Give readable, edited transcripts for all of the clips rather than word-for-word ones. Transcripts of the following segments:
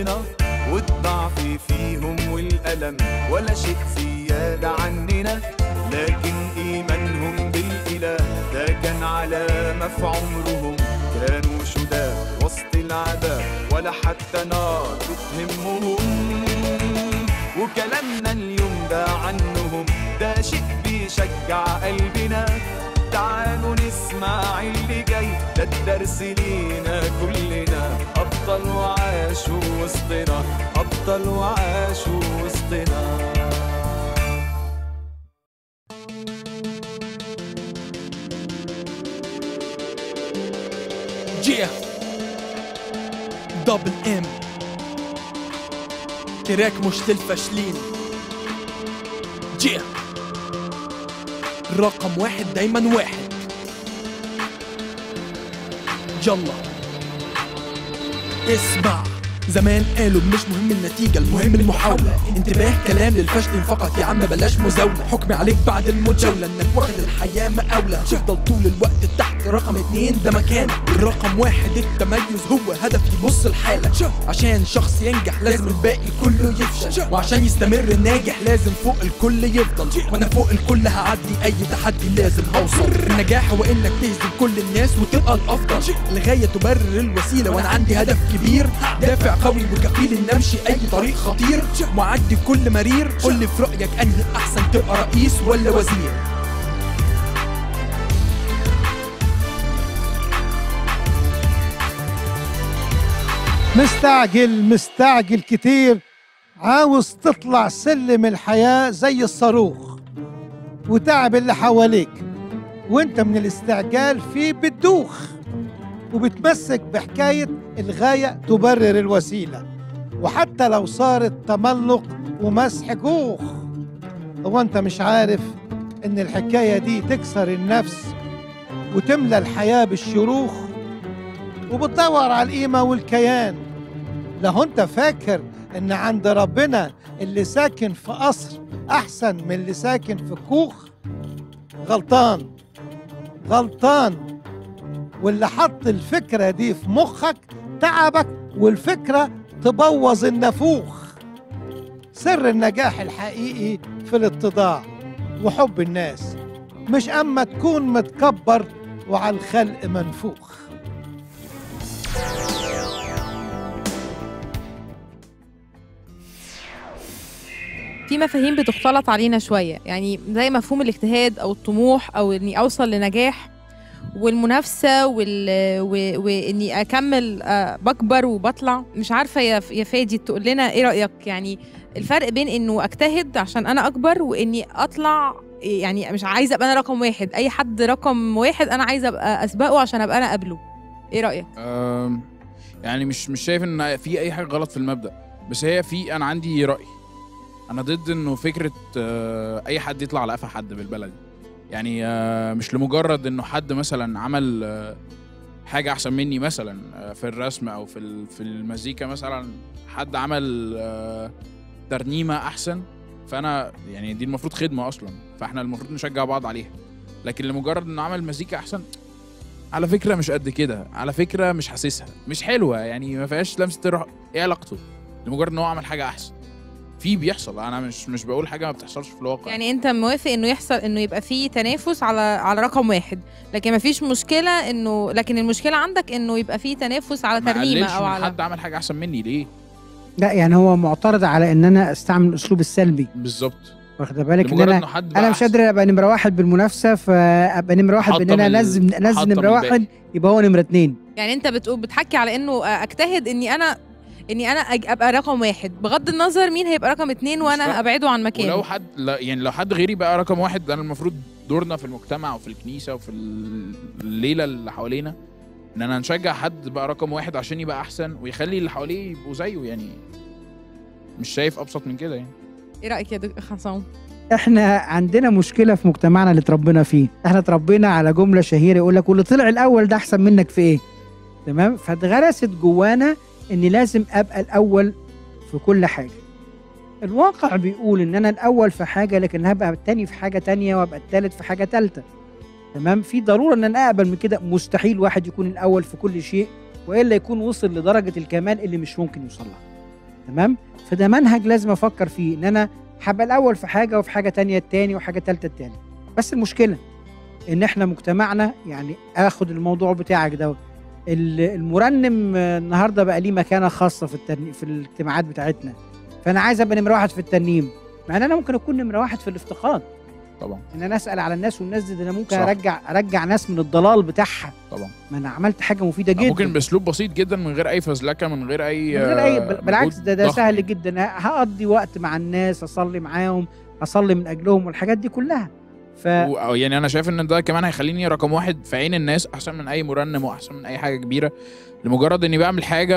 وسطنا، والضعف فيهم والألم ولا شيء زيادة عننا، لكن إيمانهم بالإله ده كان علامة في عمرهم. كانوا شداد وسط العذاب ولا حتى نار بتهمهم، وكلامنا اليوم ده عنهم ده شيء بيشجع قلبنا. تعالوا نسمع اللي جاي، ده الدرس لينا كلنا. أبطال وعاشوا وسطنا، أبطال وعاشوا وسطنا. جيه دبل ام تراك مش للفاشلين. جيه رقم واحد دايما واحد. يلا اسمع، زمان قالوا مش مهم النتيجة المهم المحاولة. انتباه كلام للفشل فقط يا عم بلاش مزاولة. حكمي عليك بعد المجولة انك واخد الحياة مقاولة. تفضل طول الوقت تحت رقم 2 ده مكانك. رقم 1 التميز هو هدف يبص لحالك. عشان شخص ينجح لازم الباقي كله يفشل، وعشان يستمر الناجح لازم فوق الكل يفضل. وانا فوق الكل هعدي اي تحدي لازم اوصل. النجاح هو انك تهزم كل الناس وتبقى الافضل. الغاية تبرر الوسيلة، وانا عندي هدف كبير دافع قوي وكفيل ان امشي اي طريق خطير. معدي كل مرير، قول لي في رايك انهي احسن، تبقى رئيس ولا وزير؟ مستعجل كتير، عاوز تطلع سلم الحياة زي الصاروخ وتعب اللي حواليك، وانت من الاستعجال فيه بتدوخ، وبتمسك بحكاية الغاية تبرر الوسيلة، وحتى لو صارت تملق ومسح جوخ. هو انت مش عارف ان الحكاية دي تكسر النفس وتملى الحياة بالشروخ، وبتدور على القيمة والكيان؟ لو انت فاكر ان عند ربنا اللي ساكن في قصر احسن من اللي ساكن في كوخ، غلطان. واللي حط الفكرة دي في مخك تعبك، والفكرة تبوظ النافوخ. سر النجاح الحقيقي في الاتضاع وحب الناس، مش اما تكون متكبر وعلى الخلق منفوخ. في مفاهيم بتختلط علينا شوية، يعني زي مفهوم الاجتهاد أو الطموح أو إني أوصل لنجاح، والمنافسة وإني أكمل بكبر وبطلع. مش عارفة يا فادي تقول لنا إيه رأيك، يعني الفرق بين إنه أجتهد عشان أنا أكبر وإني أطلع، يعني مش عايزة أبقى أنا رقم واحد، أي حد رقم واحد أنا عايزة أبقى أسبقه عشان أبقى أنا قبله. إيه رأيك؟ يعني مش شايف إن في أي حاجة غلط في المبدأ، بس هي أنا عندي رأي. أنا ضد إنه فكرة أي حد يطلع على قفا حد بالبلد، يعني مش لمجرد إنه حد مثلا عمل حاجة أحسن مني مثلا في الرسم أو في المزيكا، مثلا حد عمل ترنيمة أحسن، فأنا يعني دي المفروض خدمة أصلا، فإحنا المفروض نشجع بعض عليها. لكن لمجرد إنه عمل مزيكا أحسن، على فكرة مش قد كده، على فكرة مش حاسسها، مش حلوة، يعني ما فيهاش لمسة الروح. إيه علاقته لمجرد إنه هو عمل حاجة أحسن؟ بيحصل، انا مش بقول حاجه ما بتحصلش في الواقع. يعني انت موافق انه يحصل، انه يبقى فيه تنافس على رقم واحد، لكن ما فيش مشكله انه، لكن المشكله عندك انه يبقى فيه تنافس على ترنيمه او على حد عمل حاجه احسن مني ليه؟ لا يعني هو معترض على ان انا استعمل الاسلوب السلبي. بالظبط، واخد بالك ان انا مش قادر ابقى نمره واحد بالمنافسه، فابقى نمره واحد بان انا انزل نمره واحد يبقى هو نمره 2. يعني انت بتحكي على انه اجتهد اني انا ابقى رقم واحد، بغض النظر مين هيبقى رقم 2 وانا ابعده عن مكاني. ولو حد لو حد غيري بقى رقم واحد، انا المفروض دورنا في المجتمع وفي الكنيسه وفي الليله اللي حوالينا ان انا نشجع حد بقى رقم واحد عشان يبقى احسن ويخلي اللي حواليه يبقوا زيه. يعني مش شايف ابسط من كده. يعني ايه رايك يا دكتور حسام؟ احنا عندنا مشكله في مجتمعنا اللي اتربينا فيه. احنا اتربينا على جمله شهيره يقول لك واللي طلع الاول ده احسن منك في ايه، تمام؟ فاتغرست جوانا اني لازم ابقى الاول في كل حاجه. الواقع بيقول ان انا الاول في حاجه، لكن هبقى التاني في حاجه تانيه، وابقى التالت في حاجه تالته، تمام؟ في ضروره ان انا اقبل من كده. مستحيل واحد يكون الاول في كل شيء، والا يكون وصل لدرجه الكمال اللي مش ممكن يوصل لها. تمام. فده منهج لازم افكر فيه، ان انا هبقى الاول في حاجه وفي حاجه تانية التاني وحاجه تالتة التاني. بس المشكله ان احنا مجتمعنا، يعني اخد الموضوع بتاعك ده، المرنم النهارده بقى ليه مكانه خاصه في الاجتماعات بتاعتنا. فانا عايز ابقى نمره واحد في الترنيم، مع ان انا ممكن اكون نمره واحد في الافتقاد. طبعا ان انا اسال على الناس، والناس دي انا ممكن صح. ارجع ناس من الضلال بتاعها. طبعا ما انا عملت حاجه مفيده جدا، ممكن باسلوب بسيط جدا، من غير اي فزلكه، من غير اي بالعكس، ده مجهود ضخم سهل يعني. جدا. هقضي وقت مع الناس، اصلي معاهم، اصلي من اجلهم، والحاجات دي كلها. يعني انا شايف ان ده كمان هيخليني رقم واحد في عين الناس، احسن من اي مرنم واحسن من اي حاجه كبيره، لمجرد اني بعمل حاجه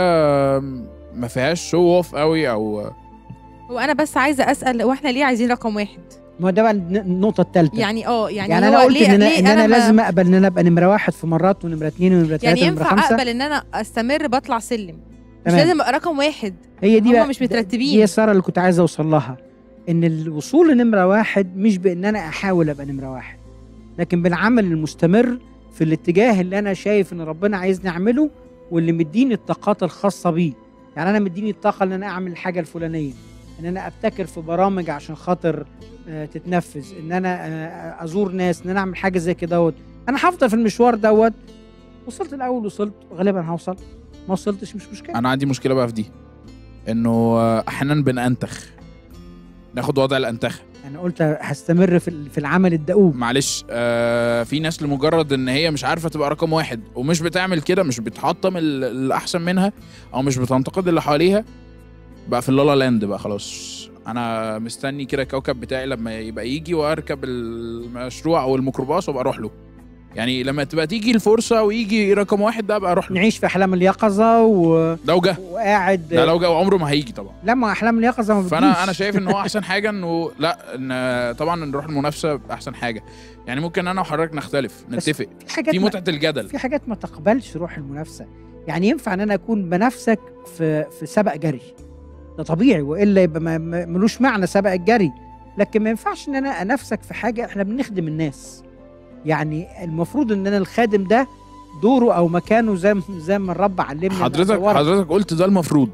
ما فيهاش شو اوف قوي او. وانا بس عايزه اسال، واحنا ليه عايزين رقم واحد؟ ما ده بقى النقطه الثالثه. يعني يعني هو انا قلت ليه ان انا ما- لازم اقبل ان انا ابقى نمره واحد في مرات، ونمره اثنين، ونمره ثلاثه، يعني ونمره ينفع خمسه. اقبل ان انا استمر بطلع سلم، مش تمام. لازم ابقى رقم واحد. هي دي هما بقى مش دي مترتبين. يا ساره اللي كنت عايز اوصل لها، ان الوصول لنمره واحد مش بان انا احاول ابقى نمره واحد، لكن بالعمل المستمر في الاتجاه اللي انا شايف ان ربنا عايزني اعمله، واللي مديني الطاقات الخاصه بيه. يعني انا مديني الطاقه ان انا اعمل الحاجه الفلانيه، ان انا ابتكر في برامج عشان خاطر تتنفذ، ان انا ازور ناس، ان انا اعمل حاجه زي كده. انا هفضل في المشوار دوت. وصلت الاول، وصلت غالبا هوصل، ما وصلتش مش مشكله. انا عندي مشكله بقى في دي، انه احيانا بننتخ، ناخد وضع الانتخه. انا قلت هستمر في العمل الدؤوب. معلش في ناس لمجرد ان هي مش عارفه تبقى رقم واحد، ومش بتعمل كده، مش بتحطم الاحسن منها، او مش بتنتقد اللي حواليها، بقى في اللالا لاند بقى خلاص. انا مستني كده الكوكب بتاعي لما يبقى يجي، واركب المشروع او الميكروباص وابقى اروح له. يعني لما تبقى تيجي الفرصه ويجي رقم واحد، ده ابقى اروح له. نعيش في احلام اليقظه لو جه وقاعد. ده لو جه، وعمره ما هيجي طبعا. لما احلام اليقظه ما بتجيش. فانا شايف ان هو احسن حاجه انه لا، ان طبعا نروح المنافسه احسن حاجه. يعني ممكن انا وحضرتك نختلف، نتفق في متعه الجدل. في حاجات ما تقبلش روح المنافسه. يعني ينفع ان انا اكون بنفسك في سبق جري، ده طبيعي، والا يبقى ملوش معنى سبق الجري. لكن ما ينفعش ان انا انافسك في حاجه احنا بنخدم الناس. يعني المفروض ان انا الخادم ده دوره او مكانه زي ما الرب علمنا. حضرتك قلت ده المفروض،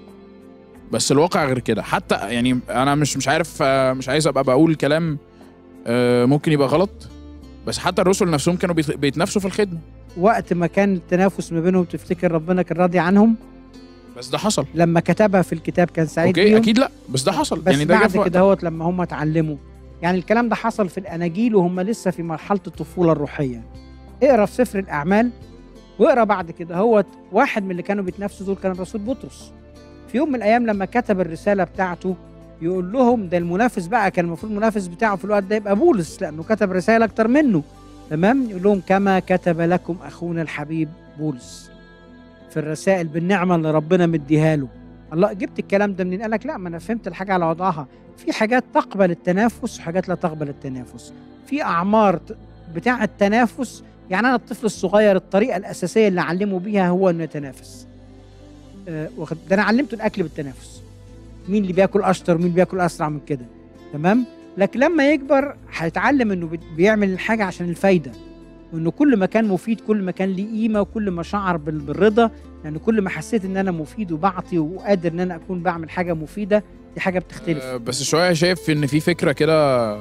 بس الواقع غير كده. حتى يعني انا مش عارف، مش عايز ابقى بقول كلام ممكن يبقى غلط، بس حتى الرسل نفسهم كانوا بيتنافسوا في الخدمه. وقت ما كان التنافس ما بينهم، تفتكر ربنا كان راضي عنهم؟ بس ده حصل لما كتبها في الكتاب، كان سعيد اوكي بيهم. اكيد لا، بس ده حصل. بس يعني ده بعد كده هوت لما هم اتعلموا. يعني الكلام ده حصل في الاناجيل وهم لسه في مرحله الطفوله الروحيه. اقرا في سفر الاعمال، واقرا بعد كده هوت واحد من اللي كانوا بيتنافسوا دول كان الرسول بطرس. في يوم من الايام لما كتب الرساله بتاعته، يقول لهم ده المنافس بقى، كان المفروض المنافس بتاعه في الوقت ده يبقى بولس، لانه كتب رساله اكتر منه. تمام. يقول لهم كما كتب لكم اخونا الحبيب بولس في الرسائل بالنعمه اللي ربنا مديها له. الله، جبت الكلام ده منين؟ قال لك لا، ما انا فهمت الحاجه على وضعها. في حاجات تقبل التنافس وحاجات لا تقبل التنافس. في اعمار بتاع التنافس. يعني انا الطفل الصغير الطريقه الاساسيه اللي اعلمه بيها هو انه يتنافس. ده انا علمته الاكل بالتنافس، مين اللي بياكل اشطر، مين بياكل اسرع من كده. تمام. لكن لما يكبر هيتعلم انه بيعمل الحاجه عشان الفايده، وانه كل ما كان مفيد كل ما كان ليه قيمه، وكل ما شعر بالرضا. يعني كل ما حسيت ان انا مفيد وبعطي وقادر ان انا اكون بعمل حاجه مفيده، دي حاجه بتختلف. بس شويه شايف ان في فكره كده،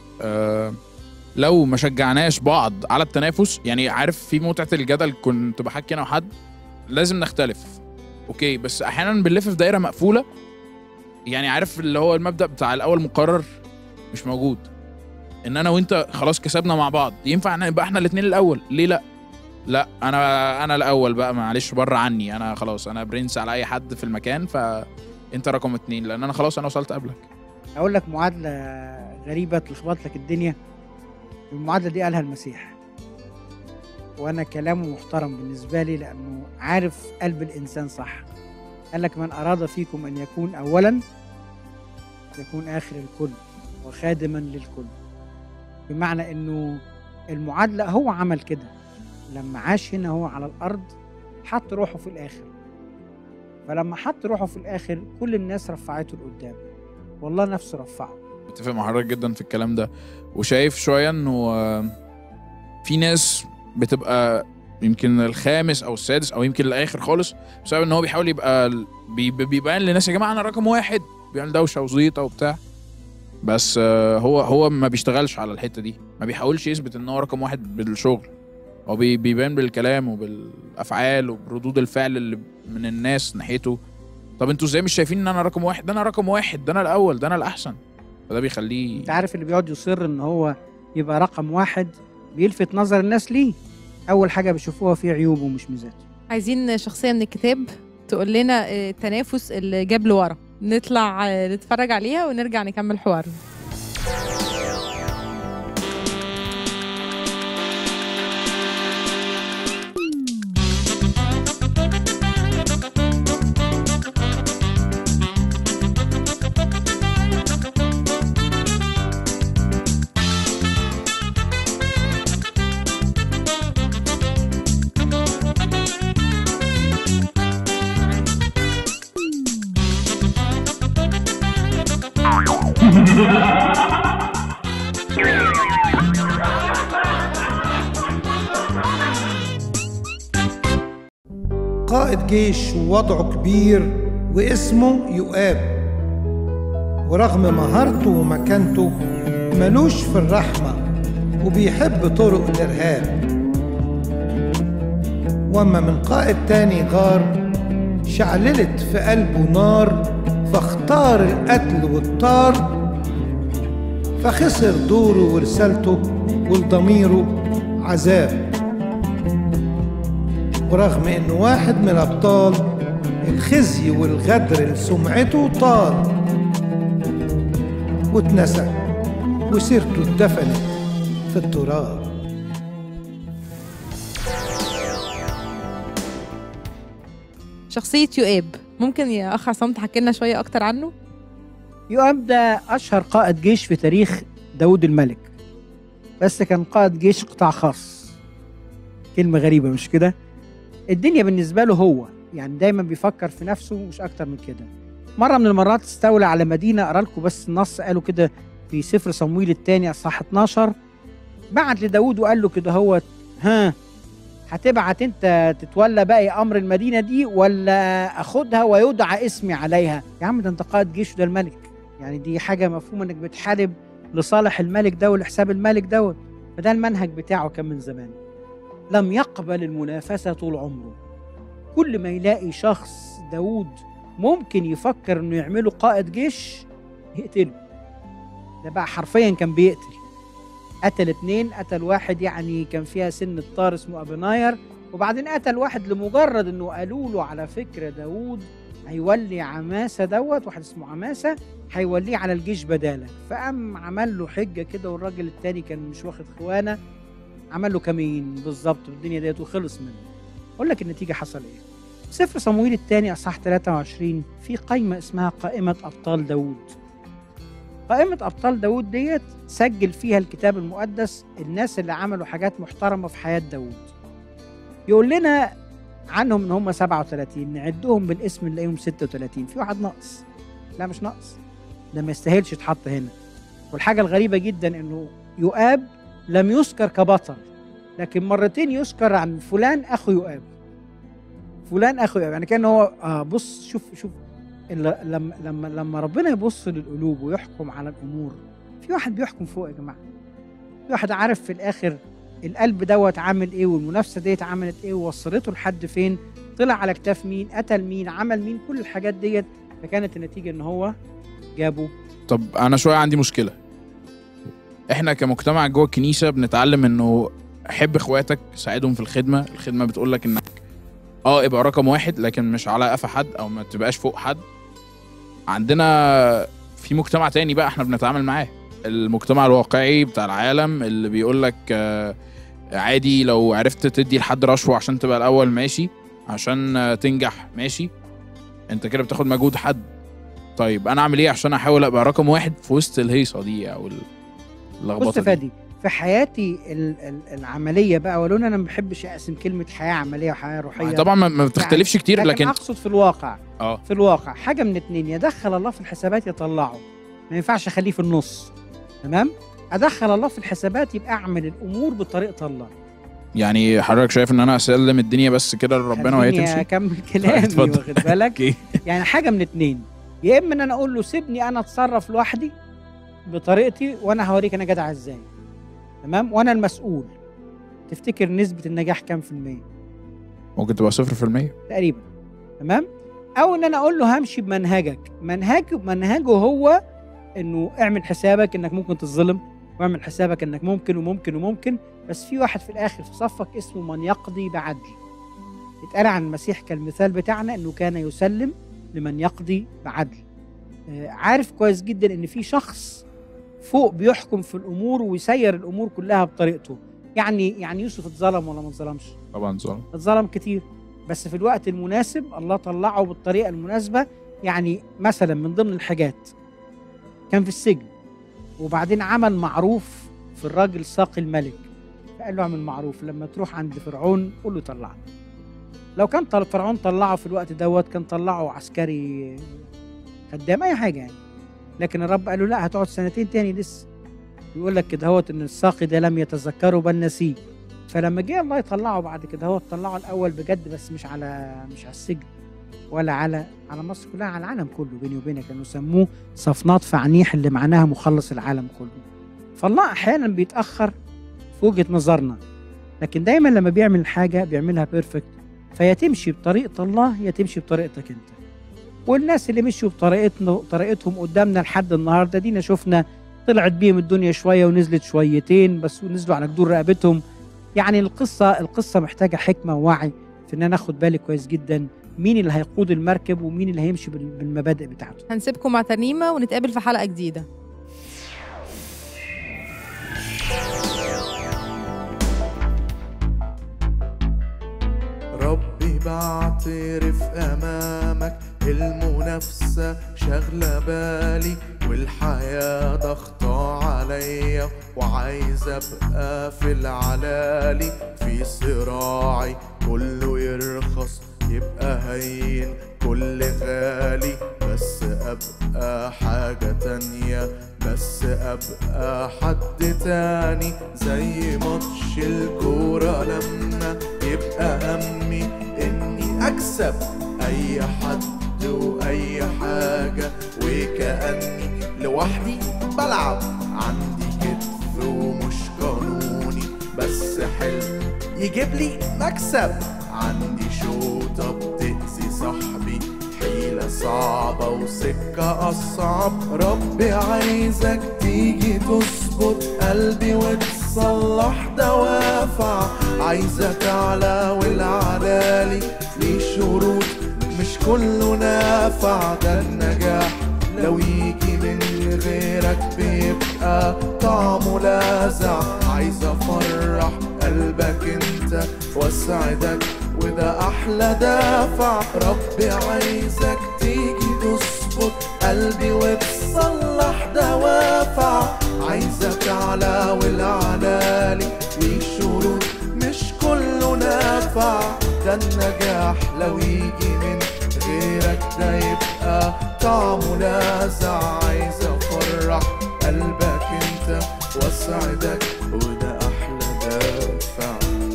لو ما شجعناش بعض على التنافس، يعني عارف في متعه الجدل، كنت بحكي انا وحد لازم نختلف اوكي، بس احيانا بنلف في دايره مقفوله. يعني عارف اللي هو المبدأ بتاع الاول مقرر مش موجود، ان انا وانت خلاص كسبنا مع بعض، ينفع نبقى احنا الاثنين الاول؟ ليه لا انا الاول بقى، معلش بره عني، انا خلاص انا برنس على اي حد في المكان، فانت رقم 2 لان انا خلاص انا وصلت قبلك. اقول لك معادله غريبه تلخبط لك الدنيا. المعادله دي قالها المسيح، وانا كلامه محترم بالنسبه لي لانه عارف قلب الانسان صح. قال لك من اراد فيكم ان يكون اولا يكون اخر الكل وخادما للكل. بمعنى انه المعادله هو عمل كده لما عاش هنا هو على الارض، حط روحه في الاخر. فلما حط روحه في الاخر كل الناس رفعته لقدام، والله نفسه رفعه. متفق مع حضرتك جدا في الكلام ده، وشايف شويه انه في ناس بتبقى يمكن الخامس او السادس او يمكن الاخر خالص، بسبب ان هو بيحاول يبقى بيبان للناس يا جماعه انا رقم واحد، بيعمل دوشه وزيطه وبتاع. بس هو ما بيشتغلش على الحته دي، ما بيحاولش يثبت ان هو رقم واحد بالشغل، هو بيبان بالكلام وبالافعال وبردود الفعل اللي من الناس ناحيته. طب انتوا ازاي مش شايفين ان انا رقم واحد؟ ده انا رقم واحد، ده انا الاول، ده انا الاحسن. فده بيخليه انت عارف اللي بيقعد يصر ان هو يبقى رقم واحد بيلفت نظر الناس ليه. اول حاجه بيشوفوها فيه عيوبه مش ميزاته. عايزين شخصيه من الكتاب تقول لنا التنافس اللي جاب لورا، نطلع نتفرج عليها ونرجع نكمل حوارنا. قائد جيش ووضعه كبير واسمه يؤاب، ورغم مهارته ومكانته ملوش في الرحمة وبيحب طرق الإرهاب. وأما من قائد تاني غار شعللت في قلبه نار، فاختار القتل والطار، فخسر دوره ورسالته ولضميره عذاب. ورغم انه واحد من الابطال الخزي والغدر لسمعته طال، واتنسى وسيرته اتدفنت في التراب. شخصيه يؤاب، ممكن يا اخ عصام تحكي لنا شويه اكتر عنه؟ يؤاب ده اشهر قائد جيش في تاريخ داود الملك، بس كان قائد جيش قطاع خاص. كلمه غريبه مش كده؟ الدنيا بالنسبه له هو يعني دايما بيفكر في نفسه مش اكتر من كده. مره من المرات استولى على مدينه، اقرا لكم بس النص، قالوا كده في سفر صمويل الثاني اصحاح 12، بعت لداود وقال له كده هو ها هتبعت انت تتولى باقي امر المدينه دي ولا اخدها ويدعى اسمي عليها؟ يا عم ده انت قائد جيش وده الملك، يعني دي حاجه مفهومه انك بتحارب لصالح الملك ده ولحساب الملك دوت. فده المنهج بتاعه كان من زمان. لم يقبل المنافسه طول عمره. كل ما يلاقي شخص داود ممكن يفكر انه يعمله قائد جيش يقتله. ده بقى حرفيا كان بيقتل. قتل 2، قتل واحد يعني كان فيها سن الطار اسمه أبناير، وبعدين قتل واحد لمجرد انه قالوا له على فكرة داود هيولي عماسة دوت، واحد اسمه عماسة هيوليه على الجيش بدالك. فقام عمل له حجة كده، والراجل التاني كان مش واخد خوانة، عمل له كمين بالظبط بالدنيا ديت وخلص منه. اقول لك النتيجة حصل ايه؟ في سفر صمويل الثاني اصحاح 23 في قائمة اسمها قائمة أبطال داود. قائمة أبطال داود ديت سجل فيها الكتاب المقدس الناس اللي عملوا حاجات محترمة في حياة داود. يقول لنا عنهم إن هم 37، نعدهم بالاسم نلاقيهم 36. في واحد ناقص. لا مش ناقص، ده ما يستاهلش يتحط هنا. والحاجة الغريبة جدا إنه يؤاب لم يذكر كبطل، لكن مرتين يذكر عن فلان أخو يؤاب، فلان أخو يؤاب. يعني كان هو بص شوف لما ربنا يبص للقلوب ويحكم على الامور، في واحد بيحكم فوق يا جماعه. في واحد عارف في الاخر القلب دوت عامل ايه، والمنافسه ديت عملت ايه، ووصلته لحد فين، طلع على كتاف مين، قتل مين، عمل مين، كل الحاجات ديت. فكانت النتيجه ان هو جابه. طب انا شويه عندي مشكله. احنا كمجتمع جوه الكنيسه بنتعلم انه حب اخواتك، ساعدهم في الخدمه. الخدمه بتقول لك انك ابقى رقم واحد، لكن مش على قفا حد او ما تبقاش فوق حد. عندنا في مجتمع تاني بقى احنا بنتعامل معاه، المجتمع الواقعي بتاع العالم اللي بيقول لك عادي لو عرفت تدي لحد رشوه عشان تبقى الاول ماشي، عشان تنجح ماشي، انت كده بتاخد مجهود حد. طيب انا اعمل ايه عشان احاول ابقى رقم واحد في وسط الهيصه دي او اللخبطه بص فادي، في حياتي العمليه بقى، ولو انا ما بحبش اقسم كلمه حياه عمليه وحياه روحيه طبعا ما بتختلفش يعني، كتير، لكن اقصد في الواقع. في الواقع حاجه من اتنين، يدخل الله في الحسابات يطلعه، ما ينفعش اخليه في النص. تمام؟ ادخل الله في الحسابات يبقى اعمل الامور بطريقه الله. يعني حضرتك شايف ان انا اسلم الدنيا بس كده لربنا وهي خليني تمشي؟ اكمل كلامي اتفضل. واخد بالك. اوكي. يعني حاجه من اتنين، يا اما ان انا اقول له سيبني انا اتصرف لوحدي بطريقتي وانا هوريك انا جدع ازاي، تمام، وانا المسؤول. تفتكر نسبه النجاح كام في المية؟ ممكن تبقى 0%. تقريبا، تمام. او ان انا اقول له همشي بمنهجك، منهجه هو انه اعمل حسابك انك ممكن تتظلم، واعمل حسابك انك ممكن وممكن وممكن، بس في واحد في الاخر في صفك اسمه من يقضي بعدل. اتقال عن المسيح كالمثال بتاعنا انه كان يسلم لمن يقضي بعدل. عارف كويس جدا ان في شخص فوق بيحكم في الامور ويسير الامور كلها بطريقته. يعني يوسف اتظلم ولا ما اتظلمش؟ طبعا ظلم. اتظلم كتير، بس في الوقت المناسب الله طلعه بالطريقه المناسبه. يعني مثلا من ضمن الحاجات كان في السجن، وبعدين عمل معروف في الراجل ساقي الملك، فقال له اعمل معروف لما تروح عند فرعون قول له طلعني. لو كان فرعون طلعه في الوقت دوت كان طلعه عسكري خدام اي حاجه يعني، لكن الرب قال له لا هتقعد سنتين تاني لسه. يقول لك كده هوت ان الساقي ده لم يتذكره بل نسيه. فلما جه الله يطلعه بعد كده هو طلعه الاول بجد، بس مش على السجن ولا على مصر كلها، على العالم كله. بيني وبينك كانوا يسموه صفنات فعنيح اللي معناها مخلص العالم كله. فالله احيانا بيتاخر في وجهه نظرنا، لكن دايما لما بيعمل حاجه بيعملها بيرفكت، فيا تمشي بطريقه الله يا تمشي بطريقتك انت. والناس اللي مشوا بطريقتهم قدامنا لحد النهارده دينا شفنا طلعت بيهم الدنيا شويه ونزلت شويتين بس، ونزلوا على جدور رقبتهم. يعني القصه محتاجه حكمه ووعي في ان انا اخد بالي كويس جدا مين اللي هيقود المركب ومين اللي هيمشي بالمبادئ بتاعته. هنسيبكم مع ترنيمه ونتقابل في حلقه جديده. ربي بعترف أمامك المنافسة شغلة بالي، والحياة ضغطة عليا وعايز أبقى في العلالي. في صراعي كله يرخص يبقى هين، كل غالي بس أبقى حاجة تانية، بس أبقى حد تاني. زي ماتش الكورة لما يبقى همي إني أكسب أي حد وأي حاجة، وكأني لوحدي بلعب. عندي كتف ومش قانوني بس حلم يجيب لي مكسب. عندي شوطة بتأذي صاحبي، حيلة صعبة وسكة أصعب. ربي عايزك تيجي تظبط قلبي وتصلح دوافع. عايزك أعلى والعلالي ليه شروط مش كله نافع. ده النجاح لو يجي من غيرك بيبقى طعمه لاذع. عايز أفرح قلبك انت واسعدك وده أحلى دافع. ربي عايزك تيجي تظبط قلبي وتصلح دوافع. عايزك أعلى والعلالي ليه شروط مش كله نافع. ده النجاح لو يجي من غيرك ده يبقى طعمه لاذع. عايز أفرح قلبك انت واسعدك وده أحلى دافع.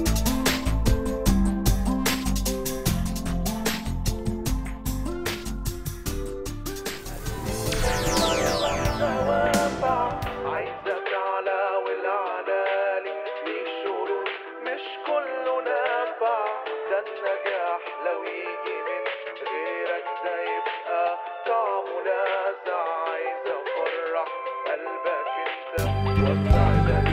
عايزك أعلى والعلالي ليه شروط مش كله نافع. ده النجاح لو يجي من غيرك ده يبقى طعمه لاذع. عايز أفرح قلبك انت واسعدك